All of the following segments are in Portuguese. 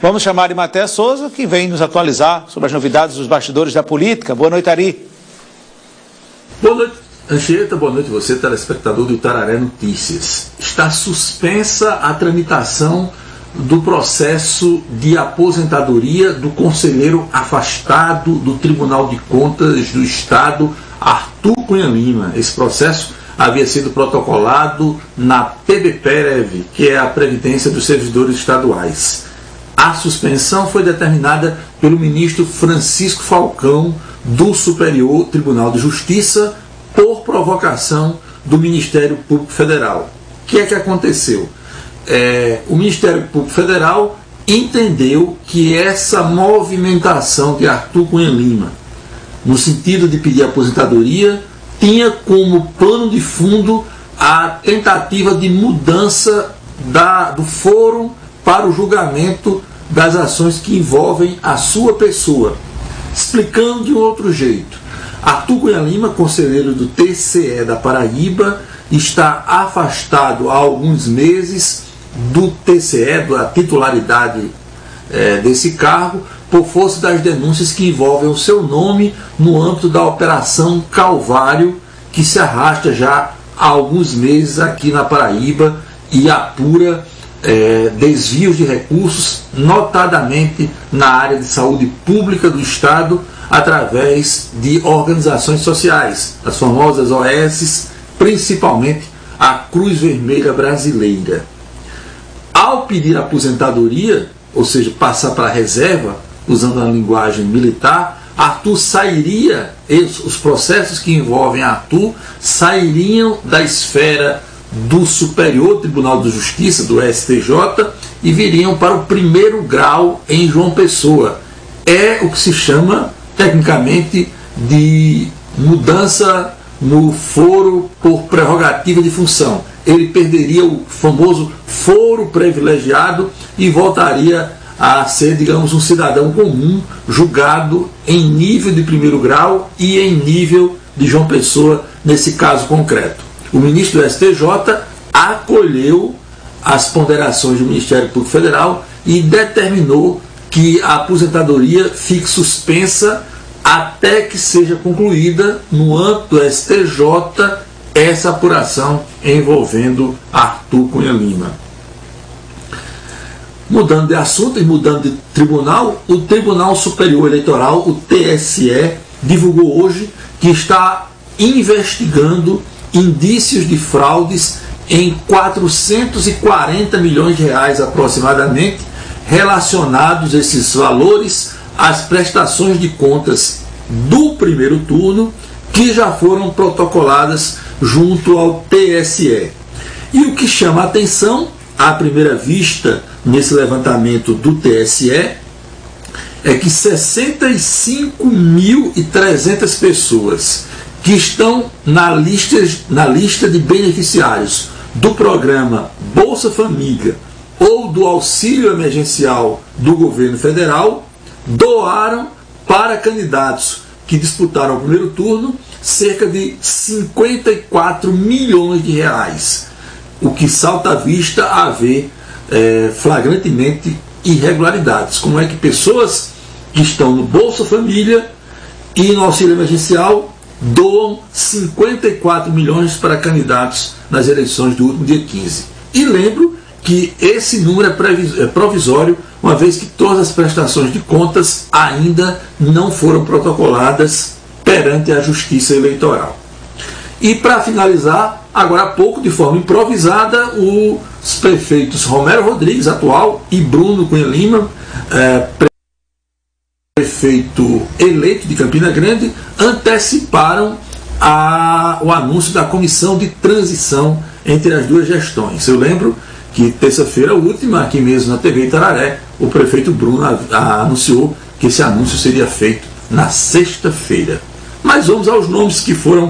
Vamos chamar Arimatea Souza, que vem nos atualizar sobre as novidades dos bastidores da política. Boa noite, Ari. Boa noite, Anchieta. Boa noite você, telespectador do Itararé Notícias. Está suspensa a tramitação do processo de aposentadoria do conselheiro afastado do Tribunal de Contas do Estado, Arthur Cunha Lima. Esse processo havia sido protocolado na PBPREV, que é a Previdência dos Servidores Estaduais. A suspensão foi determinada pelo ministro Francisco Falcão, do Superior Tribunal de Justiça, por provocação do Ministério Público Federal. O que é que aconteceu? O Ministério Público Federal entendeu que essa movimentação de Arthur Cunha Lima, no sentido de pedir aposentadoria, tinha como pano de fundo a tentativa de mudança do foro para o julgamento das ações que envolvem a sua pessoa. Explicando de um outro jeito, Arthur Cunha Lima, conselheiro do TCE da Paraíba, está afastado há alguns meses do TCE, da titularidade desse cargo, por força das denúncias que envolvem o seu nome no âmbito da Operação Calvário, que se arrasta já há alguns meses aqui na Paraíba e apura desvios de recursos, notadamente na área de saúde pública do Estado, através de organizações sociais, as famosas OS, principalmente a Cruz Vermelha Brasileira. Ao pedir aposentadoria, ou seja, passar para a reserva, usando a linguagem militar, Arthur sairia, os processos que envolvem Arthur sairiam da esfera do Superior Tribunal de Justiça, do STJ, e viriam para o primeiro grau em João Pessoa. É o que se chama, tecnicamente, de mudança no foro por prerrogativa de função. Ele perderia o famoso foro privilegiado e voltaria a ser, digamos, um cidadão comum, julgado em nível de primeiro grau e em nível de João Pessoa, nesse caso concreto. O ministro do STJ acolheu as ponderações do Ministério Público Federal e determinou que a aposentadoria fique suspensa até que seja concluída, no âmbito do STJ, essa apuração envolvendo Arthur Cunha Lima. Mudando de assunto e mudando de tribunal, o Tribunal Superior Eleitoral, o TSE, divulgou hoje que está investigando indícios de fraudes em 440 milhões de reais aproximadamente, relacionados esses valores às prestações de contas do primeiro turno, que já foram protocoladas junto ao TSE. E o que chama a atenção, à primeira vista, nesse levantamento do TSE, é que 65.300 pessoas que estão na lista de beneficiários do programa Bolsa Família ou do auxílio emergencial do governo federal doaram para candidatos que disputaram o primeiro turno cerca de 54 milhões de reais, o que salta à vista a ver flagrantemente irregularidades. Como é que pessoas que estão no Bolsa Família e no auxílio emergencial doam 54 milhões para candidatos nas eleições do último dia 15. E lembro que esse número é provisório, uma vez que todas as prestações de contas ainda não foram protocoladas perante a Justiça Eleitoral. E para finalizar, agora há pouco, de forma improvisada, os prefeitos Romero Rodrigues, atual, e Bruno Cunha Lima, prefeito eleito de Campina Grande, anteciparam o anúncio da comissão de transição entre as duas gestões. Eu lembro que terça-feira última, aqui mesmo na TV Itararé, o prefeito Bruno anunciou que esse anúncio seria feito na sexta-feira. Mas vamos aos nomes que foram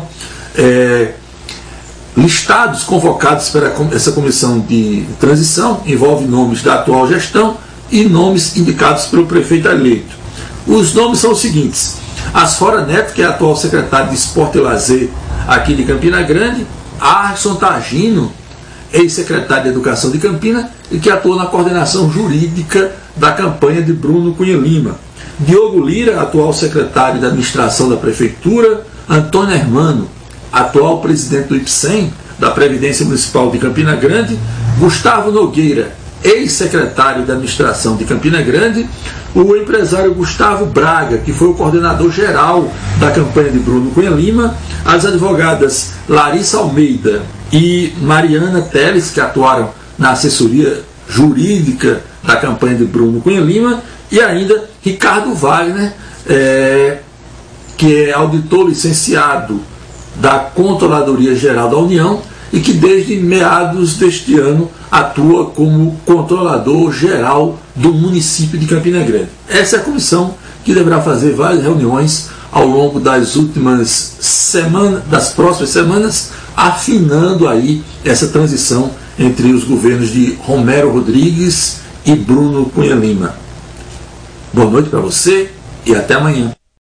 listados, convocados para essa comissão de transição. Envolve nomes da atual gestão e nomes indicados pelo prefeito eleito. Os nomes são os seguintes: Asfora Neto, que é atual secretário de Esporte e Lazer aqui de Campina Grande; Arson Targino, ex-secretário de Educação de Campina, e que atuou na coordenação jurídica da campanha de Bruno Cunha Lima. Diogo Lira, atual secretário de administração da prefeitura, Antônio Hermano, atual presidente do IPSEM, da Previdência Municipal de Campina Grande, Gustavo Nogueira, ex-secretário de administração de Campina Grande, o empresário Gustavo Braga, que foi o coordenador geral da campanha de Bruno Cunha Lima, as advogadas Larissa Almeida e Mariana Teles, que atuaram na assessoria jurídica da campanha de Bruno Cunha Lima, e ainda Ricardo Wagner, que é auditor licenciado da Controladoria Geral da União e que desde meados deste ano atua como controlador geral do município de Campina Grande. Essa é a comissão que deverá fazer várias reuniões ao longo das próximas semanas, afinando aí essa transição entre os governos de Romero Rodrigues e Bruno Cunha Lima. Boa noite para você e até amanhã.